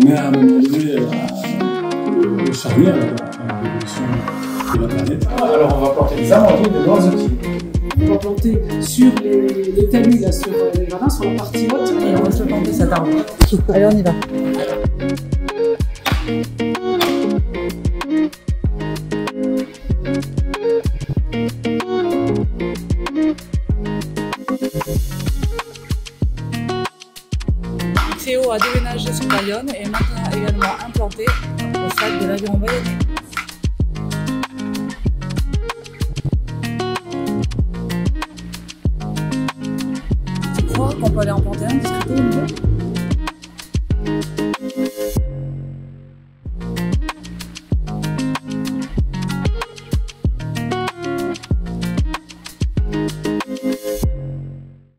est à un moment donné charnière dans l'évolution de la planète. Alors on va planter des amandiers de noisetiers. On va planter sur les talus, là, sur les jardins, sur la partie haute. Et on va se planter cet arbre. Allez, on y va. Théo a déménagé sur Bayonne et est maintenant également implanté au stade de l'Aviron bayonnais. Tu crois qu'on peut aller en planter un discreto au milieu ?